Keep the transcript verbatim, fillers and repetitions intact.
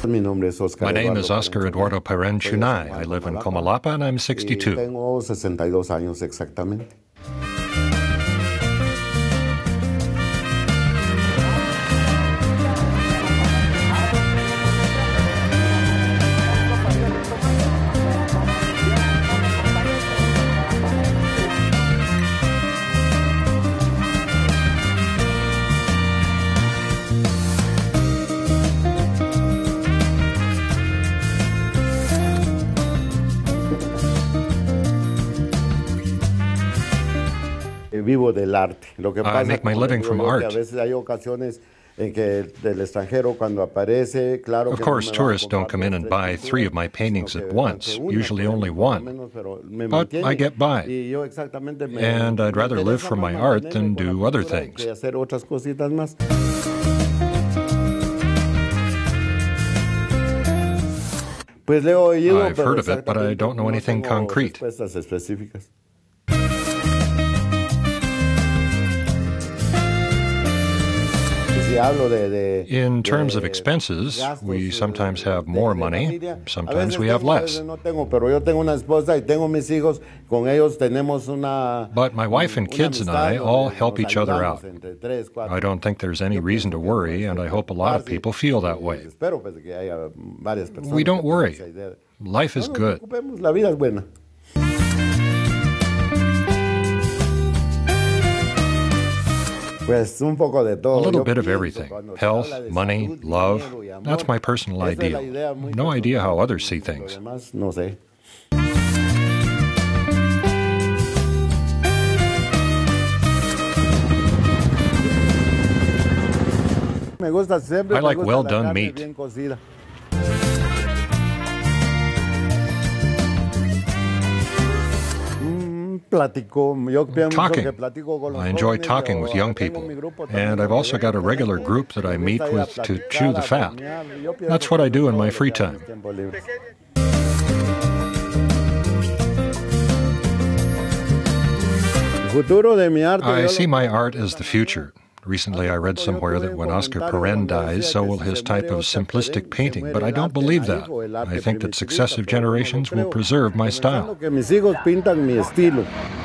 Mi nombre es Oscar My name Eduardo is Oscar Parenchunay. Eduardo Paren Soy de Chunay. San I live in Comalapa, Comalapa and I'm y sixty-two. tengo sesenta y dos años exactamente. Vivo del arte. Lo que I pasa, make my como living digo from yo, que art. a veces hay ocasiones en que del extranjero cuando aparece, claro Of que course, no me va a tourists don't comprar come in dos, and tres buy three pinturas, of my paintings sino at que once, aunque una, usually por only ejemplo, por lo one. menos, pero me But mantiene, I get by. y yo exactamente me, And I'd me rather live interesa from más my art mantenerme than con la do other pintura things. que hacer otras cositas más. Pues le he oído, I've pero heard of it, but I exactamente don't know no anything tengo concrete. respuestas específicas. Si hablo de, de, In terms of de expenses, gastos, we eh, sometimes have de- more de money, familia, a sometimes veces we have tengo, a less. veces no tengo, pero yo tengo una esposa y tengo mis hijos, con ellos tenemos una But my wife and una kids and amistad I donde all nos help each other ayudamos out. entre tres, cuatro. I don't think there's any Yo reason to pienso que worry, no and hay I que hope a lot of preocuparse, people feel that y way. Espero pues, que haya varias personas We que don't tengan worry. esa idea. Life is No nos good. preocupemos, la vida es buena. Pues un poco de todo. A little Yo bit of pienso, everything. cuando se Health, habla de money, salud, love. dinero y amor, That's my personal esa es la ideal. idea muy No idea how personal. others see Lo things. demás, no sé. Me gusta siempre I like me gusta well la done carne meat. bien cocida. Mm, platico, yo pienso que Talking. platico con los I enjoy jóvenes, talking o with young tengo people. mi grupo también And de I've also got a bebés, regular group that I me meet gusta ir a with to platicar, chew the a fat. bromear, yo pienso That's que what I eso do es in my todo free lo que hago en time. mis tiempos libres. El futuro de mi arte, I yo see lo- my art as the future. Recently, I read somewhere that when Oscar Paren dies, so will his type of simplistic painting, but I don't believe that. I think that successive generations will preserve my style. Pensando que mis hijos pintan mi estilo.